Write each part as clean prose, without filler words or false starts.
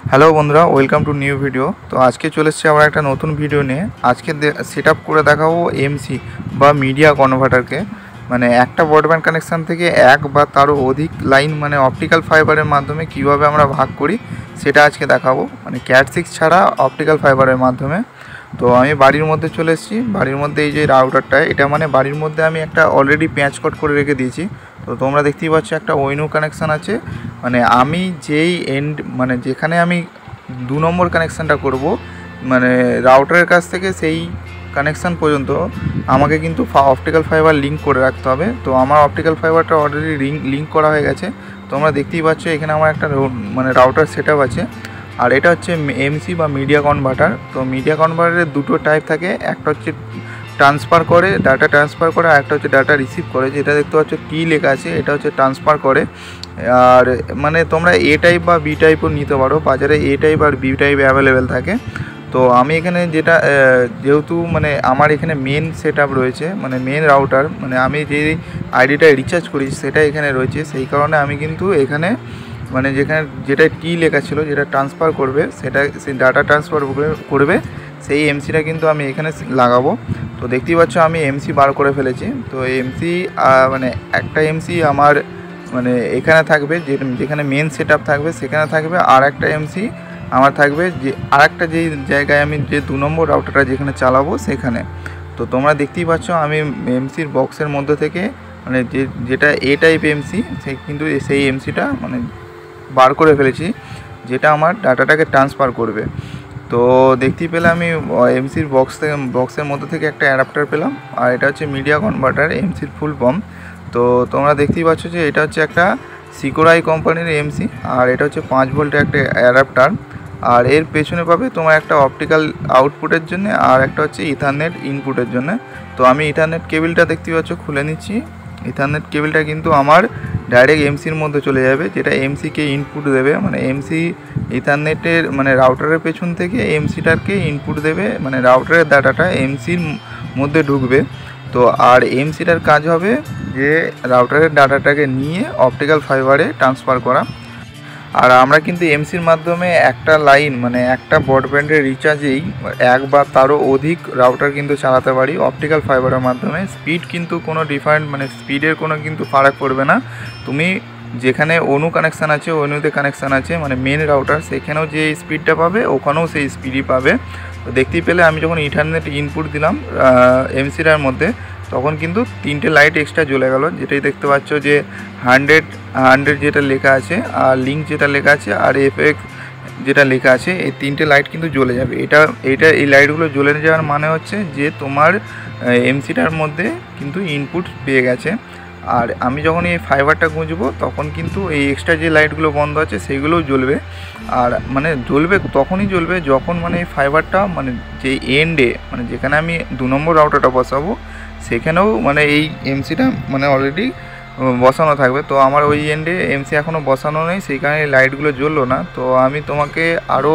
Hello বন্ধুরা, welcome to new video. তো আজকে চলে এসেছি আবার একটা নতুন ভিডিও নিয়ে। আজকে সেট আপ করে দেখাবো এমসি বা মিডিয়া কনভার্টারকে, মানে একটা ব্রডব্যান্ড কানেকশান থেকে এক বা তারও অধিক লাইন মানে অপটিক্যাল ফাইবারের মাধ্যমে কিভাবে আমরা ভাগ করি সেটা আজকে দেখাবো, মানে ক্যাট6 ছাড়া অপটিক্যাল ফাইবারের মাধ্যমে। তো আমি বাড়ির মধ্যে চলে এসেছি। বাড়ির মধ্যে এই যে রাউটারটা, এটা মানে বাড়ির মধ্যে আমি একটা অলরেডি প্যাঁচ কট করে রেখে দিয়েছি। তো তোমরা দেখতেই পাচ্ছ একটা ওইনু কানেকশান আছে, মানে আমি যেই এন্ড মানে যেখানে আমি 2 নম্বর কানেকশানটা করব, মানে রাউটারের কাছ থেকে সেই কানেকশান পর্যন্ত আমাকে কিন্তু অপটিক্যাল ফাইবার লিঙ্ক করে রাখতে হবে। তো আমার অপটিক্যাল ফাইবারটা অলরেডি লিঙ্ক করা হয়ে গেছে। তোমরা দেখতেই পাচ্ছ এখানে আমার একটা মানে রাউটার সেট আপ আছে। আর এটা হচ্ছে এমসি বা মিডিয়া কনভার্টার। তো মিডিয়া কনভার্টারের দুটো টাইপ থাকে, একটা হচ্ছে ট্রান্সফার করে, ডাটা ট্রান্সফার করে, আর একটা হচ্ছে ডাটা রিসিভ করে। যেটা দেখতে পাচ্ছ টি লেখা আছে, এটা হচ্ছে ট্রান্সফার করে। আর মানে তোমরা এ টাইপ বা বি টাইপও নিতে পারো, বাজারে এ টাইপ আর বি টাইপ অ্যাভেলেবেল থাকে। তো আমি এখানে যেটা যেহেতু মানে আমার এখানে মেন সেট আপ রয়েছে, মানে মেন রাউটার, মানে আমি যে আইডিটা রিচার্জ করি সেটা এখানে রয়েছে, সেই কারণে আমি কিন্তু এখানে মানে যেখানে যেটা টি লেখা ছিল, যেটা ট্রান্সফার করবে, সেটা সেই ডাটা ট্রান্সফার করবে সেই এমসিটা কিন্তু আমি এখানে লাগাবো। তো দেখতেই পাচ্ছ আমি এমসি বার করে ফেলেছি। তো এমসি মানে একটা এমসি আমার মানে এখানে থাকবে, যেখানে মেন সেট আপ থাকবে সেখানে থাকবে, আর একটা এমসি আমার থাকবে যে আরেকটা যেই জায়গায় আমি যে 2 নম্বর রাউটারটা যেখানে চালাবো সেখানে। তো তোমরা দেখতেই পাচ্ছ আমি এমসির বক্সের মধ্যে থেকে মানে যেটা এ টাইপ এমসি কিন্তু সেই এমসিটা মানে বার করে ফেলেছি, যেটা আমার ডাটাটাকে ট্রান্সফার করবে। তো দেখতেই পেলে আমি এমসির বক্সের মধ্যে থেকে একটা অ্যাডাপ্টার পেলাম, আর এটা হচ্ছে মিডিয়া কনভার্টার এমসির ফুল ফর্ম। তো তোমরা দেখতেই পাচ্ছ যে এটা হচ্ছে একটা সিকোরাই কোম্পানির এমসি, আর এটা হচ্ছে 5 ভোল্টের একটা অ্যাডাপ্টার। আর এর পেছনে পাবে তোমার একটা অপটিক্যাল আউটপুটের জন্য, আর একটা হচ্ছে ইথারনেট ইনপুটের জন্য। তো আমি ইথারনেট কেবিলটা দেখতেই পাচ্ছ খুলে নিচ্ছি। ইথারনেট কেবিলটা কিন্তু আমার ডাইরেক্ট এমসির মধ্যে চলে যাবে, যেটা এমসিকে ইনপুট দেবে, মানে এমসি ইথারনেটের মানে রাউটারের পেছন থেকে এমসিটাকে ইনপুট দেবে, মানে রাউটারের ডাটাটা এমসির মধ্যে ঢুকবে। তো আর এমসিটার কাজ হবে যে রাউটারের ডাটাটাকে নিয়ে অপটিক্যাল ফাইবারে ট্রান্সফার করা। আর আমরা কিন্তু এমসির মাধ্যমে একটা লাইন মানে একটা ব্রডব্যান্ডের রিচার্জেই এক বা তারও অধিক রাউটার কিন্তু চালাতে পারি অপটিক্যাল ফাইবারের মাধ্যমে। স্পিড কিন্তু কোনো ডিফারেন্ট মানে স্পিডের কোনো কিন্তু ফারাক পড়বে না। তুমি যেখানে অনু কানেকশান আছে, অনুতে কানেকশান আছে মানে মেন রাউটার, সেখানেও যে স্পিডটা পাবে ওখানেও সেই স্পিডই পাবে। তো দেখতেই পেলে আমি যখন ইন্টারনেট ইনপুট দিলাম এমসিটার মধ্যে, তখন কিন্তু 3টে লাইট এক্সট্রা জ্বলে গেল, যেটাই দেখতে পাচ্ছ যে 100 যেটা লেখা আছে, আর লিঙ্ক যেটা লেখা আছে, আর এফএক্স যেটা লেখা আছে, এই 3টে লাইট কিন্তু জ্বলে যাবে। এই লাইটগুলো জ্বলে যাওয়ার মানে হচ্ছে যে তোমার এমসিটার মধ্যে কিন্তু ইনপুট পেয়ে গেছে। আর আমি যখন এই ফাইবারটা গুঁজবো তখন কিন্তু এই এক্সট্রা যে লাইটগুলো বন্ধ আছে সেইগুলোও জ্বলবে। আর মানে জ্বলবে তখনই জ্বলবে যখন মানে এই ফাইবারটা মানে যে এন্ডে মানে যেখানে আমি 2 নম্বর রাউটারটা বসাবো সেখানেও মানে এই এমসিটা মানে অলরেডি বসানো থাকবে। তো আমার ওই এন্ডে এমসি এখনও বসানো নেই, সেই কারণে এই লাইটগুলো জ্বললো না। তো আমি তোমাকে আরও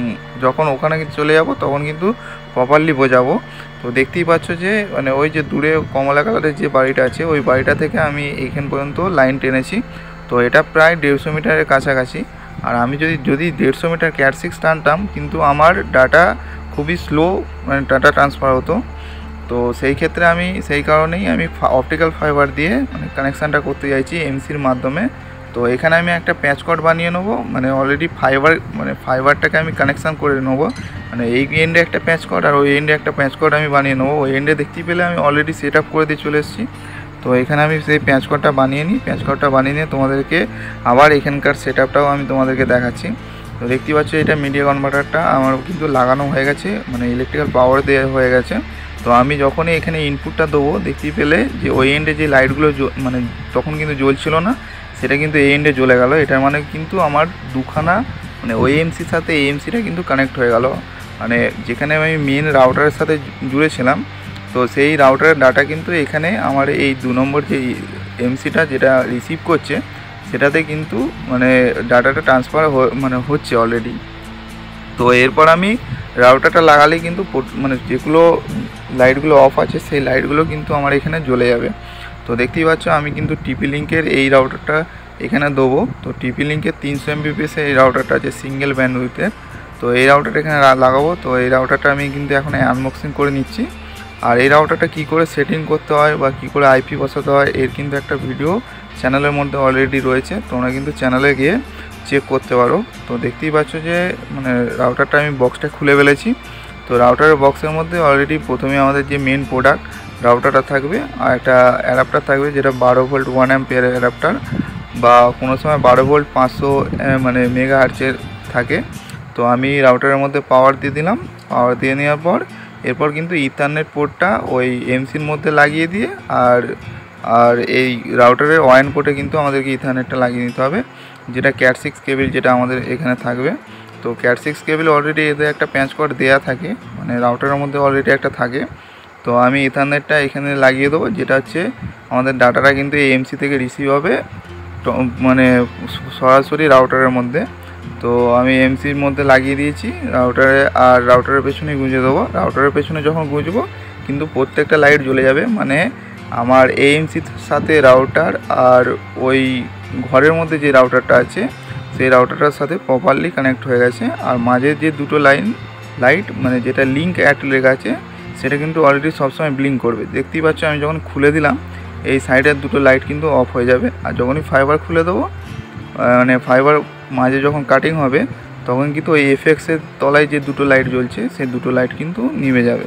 যখন ওখানে চলে যাব তখন কিন্তু প্রপারলি বোঝাবো। তো দেখতেই পাচ্ছ যে মানে ওই যে দূরে কমলা কালারের যে বাড়িটা আছে ওই বাড়িটা থেকে আমি এইখান পর্যন্ত লাইন টেনেছি। তো এটা প্রায় 150 মিটারের কাছাকাছি। আর আমি যদি 150 মিটার ক্যাট6 টানতাম কিন্তু আমার ডাটা খুবই স্লো মানে ডাটা ট্রান্সফার হতো। তো সেই ক্ষেত্রে আমি সেই কারণেই আমি অপটিক্যাল ফাইবার দিয়ে মানে কানেকশানটা করতে চাইছি এমসির মাধ্যমে। তো এখানে আমি একটা প্যাচ কট বানিয়ে নেবো, মানে অলরেডি ফাইবারটাকে আমি কানেকশান করে নেবো, মানে এই এন্ডে একটা প্যাচ কট আর ওই এন্ডে একটা প্যাচ কট আমি বানিয়ে নেবো। ওই এন্ডে দেখতেই পেলে আমি অলরেডি সেট আপ করে দিয়ে চলে এসেছি। তো এখানে আমি সেই প্যাচ কটটা বানিয়ে নিই, প্যাচ কটটা বানিয়ে নিয়ে তোমাদেরকে আবার এখানকার সেট আপটাও আমি তোমাদেরকে দেখাচ্ছি। তো দেখতেই পাচ্ছ এটা মিডিয়া কনভার্টারটা আমার কিন্তু লাগানো হয়ে গেছে, মানে ইলেকট্রিক্যাল পাওয়ার দেওয়া হয়ে গেছে। তো আমি যখনই এখানে ইনপুটটা দেবো দেখতেই পেলে যে ওই এন্ডে যে লাইটগুলো মানে তখন কিন্তু জ্বলছিল না, সেটা কিন্তু এই এন্ডে জ্বলে গেল। এটার মানে কিন্তু আমার দুখানা মানে ওই এমসির সাথে এই এমসিটা কিন্তু কানেক্ট হয়ে গেল, মানে যেখানে আমি মেন রাউটারের সাথে জুড়েছিলাম। তো সেই রাউটারের ডাটা কিন্তু এখানে আমার এই 2 নম্বর যে এমসিটা যেটা রিসিভ করছে সেটাতে কিন্তু মানে ডাটাটা ট্রান্সফার মানে হচ্ছে অলরেডি। তো এরপর আমি রাউটারটা লাগালেই কিন্তু মানে যেগুলো লাইটগুলো অফ আছে সেই লাইটগুলো কিন্তু আমার এখানে জ্বলে যাবে। তো দেখতেই পাচ্ছ আমি কিন্তু টিপি লিঙ্কের এই রাউটারটা এখানে দেবো। তো টিপি লিঙ্কের 300 Mbps এই রাউটারটা আছে সিঙ্গেল ব্যান্ডউইথের। তো এই রাউটারটা এখানে লাগাবো। তো এই রাউটারটা আমি কিন্তু এখন আনবক্সিং করে নিচ্ছি। আর এই রাউটারটা কী করে সেটিং করতে হয় বা কী করে আইপি বসাতে হয় এর কিন্তু একটা ভিডিও চ্যানেলের মধ্যে অলরেডি রয়েছে, তোমরা কিন্তু চ্যানেলে গিয়ে চেক করতে পারো। তো দেখতেই পাচ্ছ যে মানে রাউটারটা আমি বক্সটা খুলে ফেলেছি। তো রাউটারের বক্সের মধ্যে অলরেডি প্রথমে আমাদের যে মেন প্রোডাক্ট রাউটারটা থাকবে আর একটা অ্যাডাপ্টার থাকবে, যেটা 12 ভোল্ট 1 অ্যাম্পিয়ার অ্যাডাপ্টার, বা কোনো সময় 12 ভোল্ট 500 মানে মেগা হার্টজের থাকে। তো আমি রাউটারের মধ্যে পাওয়ার দিয়ে দিলাম। পাওয়ার দিয়ে নেওয়ার পর এরপর কিন্তু ইথারনেট পোর্টটা ওই এমসির মধ্যে লাগিয়ে দিয়ে আর এই রাউটারের ওয়ান পোর্টে কিন্তু আমাদেরকে ইথারনেটটা লাগিয়ে নিতে হবে, যেটা ক্যাট 6 কেবিল যেটা আমাদের এখানে থাকবে। তো ক্যাট 6 কেবিল অলরেডি এদের একটা প্যাঁচ কর্ড দেওয়া থাকে, মানে রাউটারের মধ্যে অলরেডি একটা থাকে। তো আমি ইথারনেটটা এখানে লাগিয়ে দেবো, যেটা হচ্ছে আমাদের ডাটাটা কিন্তু এই এমসি থেকে রিসিভ হবে মানে সরাসরি রাউটারের মধ্যে। তো আমি এমসির মধ্যে লাগিয়ে দিয়েছি রাউটারে, আর রাউটারের পেছনে গুঁজে দেবো। রাউটারের পেছনে যখন গুঁজবো কিন্তু প্রত্যেকটা লাইট জ্বলে যাবে, মানে আমার এএমসির সাথে রাউটার আর ওই ঘরের মধ্যে যে রাউটারটা আছে সেই রাউটারটার সাথে প্রপারলি কানেক্ট হয়ে গেছে। আর মাঝের যে দুটো লাইট মানে যেটা লিঙ্ক অ্যাট লেখা আছে সেটা কিন্তু অলরেডি সবসময় ব্লিঙ্ক করবে। দেখতেই পাচ্ছ আমি যখন খুলে দিলাম এই সাইডের দুটো লাইট কিন্তু অফ হয়ে যাবে। আর যখনই ফাইবার খুলে দেবো মানে ফাইবার মাঝে যখন কাটিং হবে তখন কিন্তু ওই এফএক্সের তলায় যে দুটো লাইট জ্বলছে সেই দুটো লাইট কিন্তু নিভে যাবে।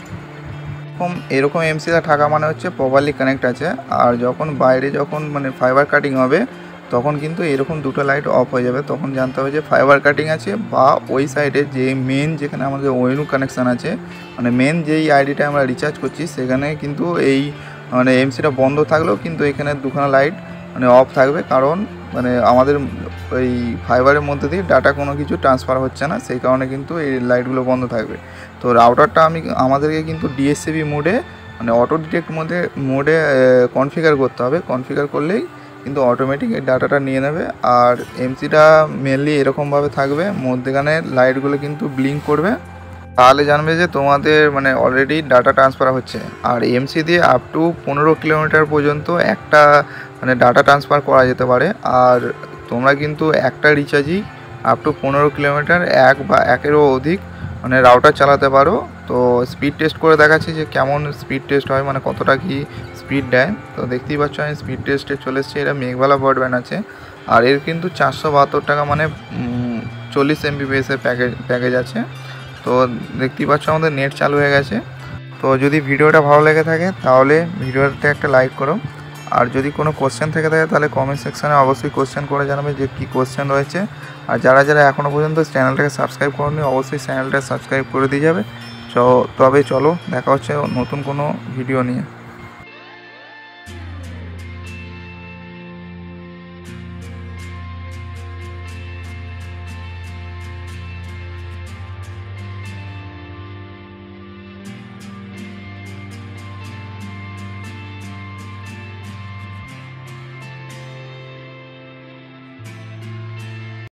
এরকম এমসিটা থাকা মানে হচ্ছে প্রপারলি কানেক্ট আছে। আর যখন বাইরে যখন মানে ফাইবার কাটিং হবে তখন কিন্তু এরকম দুটো লাইট অফ হয়ে যাবে, তখন জানতে হবে যে ফাইবার কাটিং আছে। বা ওই সাইডে যে মেন যেখানে আমাদের ওয়েনু কানেকশান আছে, মানে মেন যেই আইডিটা আমরা রিচার্জ করছি সেখানে কিন্তু এই মানে এমসিটা বন্ধ থাকলেও কিন্তু এখানে দুখানা লাইট মানে অফ থাকবে, কারণ মানে আমাদের ওই ফাইবারের মধ্যে দিয়ে ডাটা কোনো কিছু ট্রান্সফার হচ্ছে না, সেই কারণে কিন্তু এই লাইটগুলো বন্ধ থাকবে। তো রাউটারটা আমাদেরকে কিন্তু ডিএসসিবি মোডে মানে অটো ডিটেক্ট মোডে কনফিগার করতে হবে। কনফিগার করলেই কিন্তু অটোমেটিক এই ডাটাটা নিয়ে নেবে। আর এমসিটা মেনলি এরকমভাবে থাকবে, মধ্যেখানে লাইটগুলো কিন্তু ব্লিঙ্ক করবে, তাহলে জানবে যে তোমাদের মানে অলরেডি ডাটা ট্রান্সফার হচ্ছে। আর এমসি দিয়ে আপ টু 15 কিলোমিটার পর্যন্ত একটা মানে ডাটা ট্রান্সফার করা যেতে পারে। আর তোমরা কিন্তু একটা রিচার্জই আপ টু 15 কিলোমিটার এক বা একেরও অধিক মানে রাউটার চালাতে পারো। তো স্পিড টেস্ট করে দেখাচ্ছি যে কেমন স্পিড টেস্ট হয়, মানে কতটা কি স্পিড দেয়। তো দেখতেই পাচ্ছ আমি স্পিড টেস্টে চলে এসেছি। এটা মেঘবালা ব্রডব্যান্ড আছে আর এর কিন্তু 472 টাকা মানে 40 Mbps এর প্যাকেজ আছে। তো দেখতেই পাচ্ছ আমাদের নেট চালু হয়ে গেছে। তো যদি ভিডিওটা ভালো লেগে থাকে তাহলে ভিডিওতে একটা লাইক করো। আর যদি কোনো কোশ্চেন থেকে থাকে তাহলে কমেন্ট সেকশানে অবশ্যই কোশ্চেন করে জানাবে যে কী কোশ্চেন রয়েছে। আর যারা এখনও পর্যন্ত চ্যানেলটাকে সাবস্ক্রাইব করেনি অবশ্যই চ্যানেলটা সাবস্ক্রাইব করে দিয়ে যাবে। তবে চলো দেখা হচ্ছে নতুন কোনো ভিডিও নিয়ে।